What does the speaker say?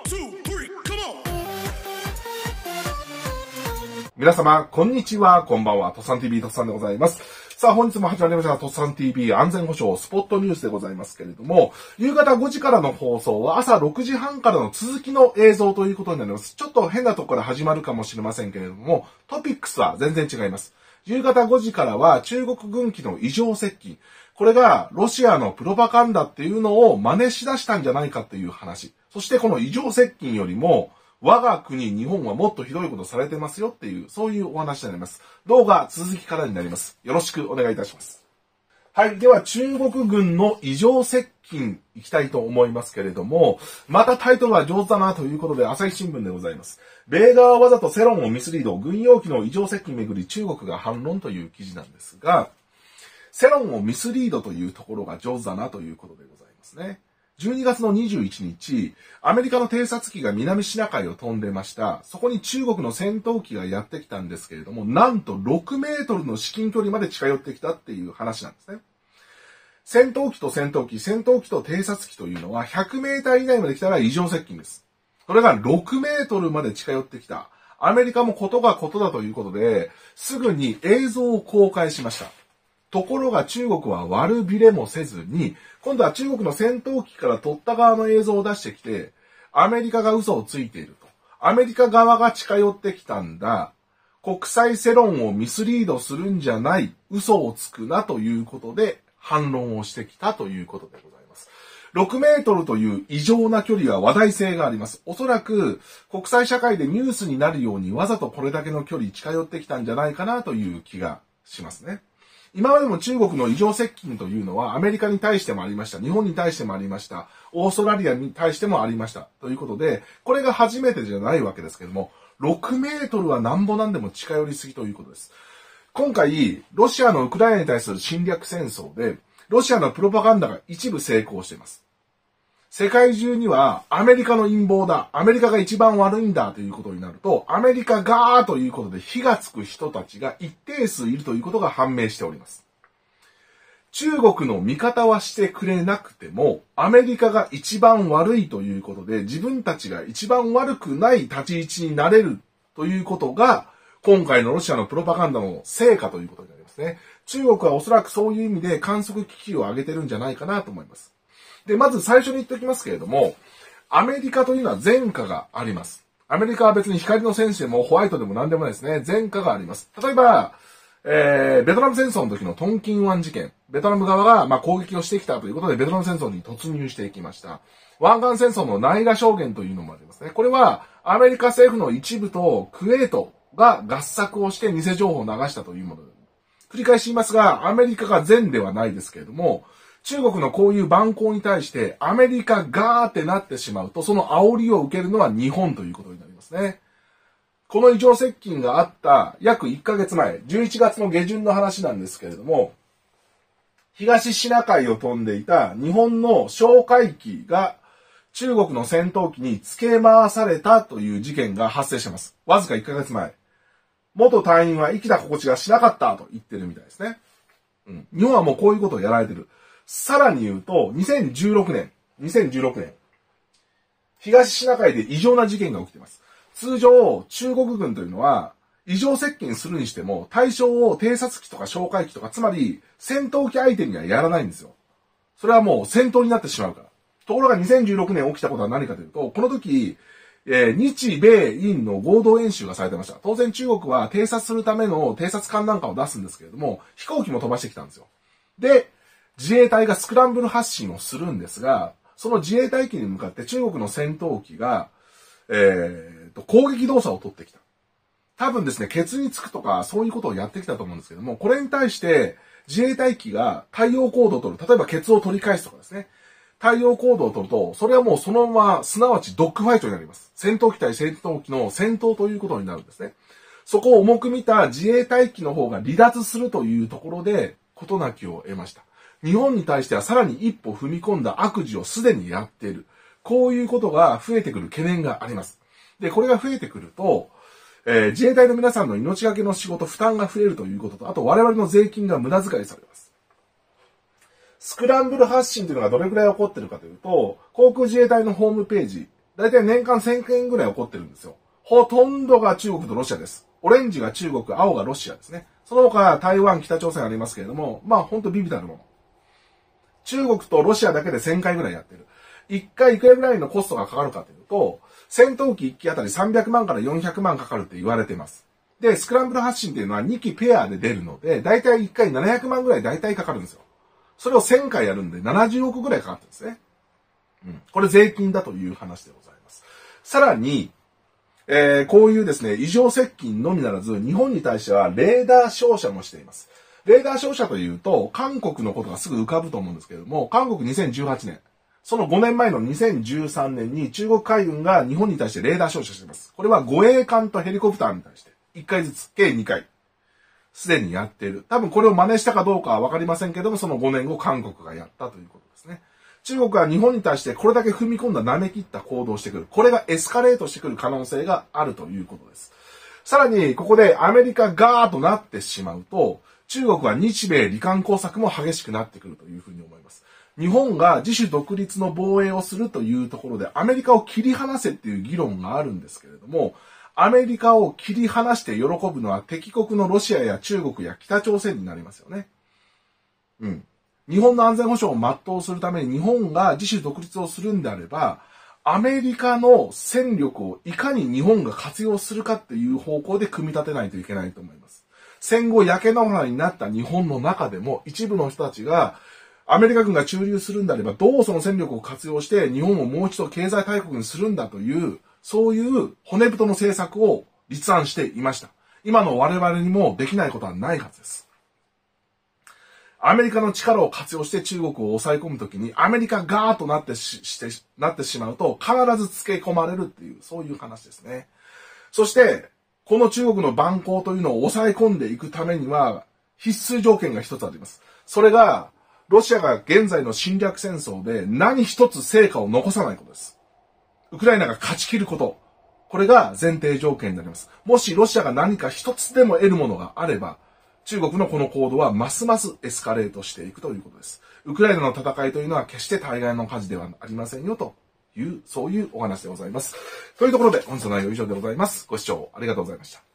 皆様、こんにちは、こんばんは。とっさん TV とっさんでございます。さあ、本日も始まりましたとっさん TV 安全保障スポットニュースでございますけれども、夕方5時からの放送は朝6時半からの続きの映像ということになります。ちょっと変なところから始まるかもしれませんけれども、トピックスは全然違います。夕方5時からは中国軍機の異常接近。これがロシアのプロパガンダっていうのを真似しだしたんじゃないかっていう話。そしてこの異常接近よりも、我が国日本はもっとひどいことされてますよっていう、そういうお話になります。動画続きからになります。よろしくお願いいたします。はい。では中国軍の異常接近いきたいと思いますけれども、またタイトルは上手だなということで朝日新聞でございます。米側はわざと世論をミスリード、軍用機の異常接近めぐり中国が反論という記事なんですが、世論をミスリードというところが上手だなということでございますね。12月の21日、アメリカの偵察機が南シナ海を飛んでました。そこに中国の戦闘機がやってきたんですけれども、なんと6メートルの至近距離まで近寄ってきたっていう話なんですね。戦闘機と偵察機というのは100メーター以内まで来たら異常接近です。それが6メートルまで近寄ってきた。アメリカもことがことだということで、すぐに映像を公開しました。ところが中国は悪びれもせずに、今度は中国の戦闘機から撮った側の映像を出してきて、アメリカが嘘をついていると。アメリカ側が近寄ってきたんだ。国際世論をミスリードするんじゃない。嘘をつくなということで反論をしてきたということでございます。6メートルという異常な距離は話題性があります。おそらく国際社会でニュースになるようにわざとこれだけの距離近寄ってきたんじゃないかなという気がしますね。今までも中国の異常接近というのはアメリカに対してもありました。日本に対してもありました。オーストラリアに対してもありました。ということで、これが初めてじゃないわけですけども、6メートルはなんぼなんでも近寄りすぎということです。今回、ロシアのウクライナに対する侵略戦争で、ロシアのプロパガンダが一部成功しています。世界中にはアメリカの陰謀だ、アメリカが一番悪いんだということになると、アメリカがということで火がつく人たちが一定数いるということが判明しております。中国の味方はしてくれなくても、アメリカが一番悪いということで、自分たちが一番悪くない立ち位置になれるということが、今回のロシアのプロパガンダの成果ということになりますね。中国はおそらくそういう意味で観測機器を上げてるんじゃないかなと思います。で、まず最初に言っておきますけれども、アメリカというのは前科があります。アメリカは別に光の戦士でもホワイトでも何でもないですね。前科があります。例えば、ベトナム戦争の時のトンキン湾事件。ベトナム側が攻撃をしてきたということでベトナム戦争に突入していきました。湾岸戦争のナイラ証言というのもありますね。これはアメリカ政府の一部とクウェートが合作をして偽情報を流したというものです。繰り返し言いますが、アメリカが善ではないですけれども、中国のこういう蛮行に対してアメリカがーってなってしまうと、その煽りを受けるのは日本ということになりますね。この異常接近があった約1ヶ月前、11月の下旬の話なんですけれども、東シナ海を飛んでいた日本の哨戒機が中国の戦闘機に付け回されたという事件が発生しています。わずか1ヶ月前。元隊員は生きた心地がしなかったと言ってるみたいですね。日本はもうこういうことをやられてる。さらに言うと、2016年、東シナ海で異常な事件が起きています。通常、中国軍というのは、異常接近するにしても、対象を偵察機とか哨戒機とか、つまり、戦闘機相手にはやらないんですよ。それはもう戦闘になってしまうから。ところが2016年起きたことは何かというと、この時、日米印の合同演習がされてました。当然中国は偵察するための偵察艦なんかを出すんですけれども、飛行機も飛ばしてきたんですよ。で、自衛隊がスクランブル発進をするんですが、その自衛隊機に向かって中国の戦闘機が、攻撃動作を取ってきた。多分ですね、ケツにつくとか、そういうことをやってきたと思うんですけども、これに対して、自衛隊機が対応行動を取る。例えばケツを取り返すとかですね。対応行動を取ると、それはもうそのまま、すなわちドッグファイトになります。戦闘機対戦闘機の戦闘ということになるんですね。そこを重く見た自衛隊機の方が離脱するというところで、事なきを得ました。日本に対してはさらに一歩踏み込んだ悪事をすでにやっている。こういうことが増えてくる懸念があります。で、これが増えてくると、自衛隊の皆さんの命がけの仕事、負担が増えるということと、あと我々の税金が無駄遣いされます。スクランブル発進というのがどれくらい起こっているかというと、航空自衛隊のホームページだいたい年間1000件ぐらい起こってるんですよ。ほとんどが中国とロシアです。オレンジが中国、青がロシアですね。その他、台湾、北朝鮮ありますけれども、まあほんとビビたるもの。中国とロシアだけで1000回ぐらいやってる。1回いくらぐらいのコストがかかるかというと、戦闘機1機あたり300万から400万かかるって言われています。で、スクランブル発進っていうのは2機ペアで出るので、だいたい1回700万ぐらいだいたいかかるんですよ。それを1000回やるんで70億ぐらいかかってるんですね。これ税金だという話でございます。さらに、こういうですね、異常接近のみならず、日本に対してはレーダー照射もしています。レーダー照射というと、韓国のことがすぐ浮かぶと思うんですけれども、韓国2018年、その5年前の2013年に中国海軍が日本に対してレーダー照射しています。これは護衛艦とヘリコプターに対して、1回ずつ、計2回、すでにやっている。多分これを真似したかどうかはわかりませんけども、その5年後韓国がやったということですね。中国は日本に対してこれだけ踏み込んだ舐め切った行動をしてくる。これがエスカレートしてくる可能性があるということです。さらに、ここでアメリカガーッとなってしまうと、中国は日米離間工作も激しくなってくるというふうに思います。日本が自主独立の防衛をするというところでアメリカを切り離せっていう議論があるんですけれども、アメリカを切り離して喜ぶのは敵国のロシアや中国や北朝鮮になりますよね。日本の安全保障を全うするために日本が自主独立をするんであれば、アメリカの戦力をいかに日本が活用するかっていう方向で組み立てないといけないと思います。戦後焼け野原になった日本の中でも一部の人たちがアメリカ軍が駐留するんであればどうその戦力を活用して日本をもう一度経済大国にするんだという、そういう骨太の政策を立案していました。今の我々にもできないことはないはずです。アメリカの力を活用して中国を抑え込むときにアメリカガーッとなってしまうと必ず付け込まれるっていう、そういう話ですね。そして、この中国の蛮行というのを抑え込んでいくためには必須条件が一つあります。それが、ロシアが現在の侵略戦争で何一つ成果を残さないことです。ウクライナが勝ち切ること。これが前提条件になります。もしロシアが何か一つでも得るものがあれば、中国のこの行動はますますエスカレートしていくということです。ウクライナの戦いというのは決して対岸の火事ではありませんよという、そういうお話でございます。というところで本日の内容は以上でございます。ご視聴ありがとうございました。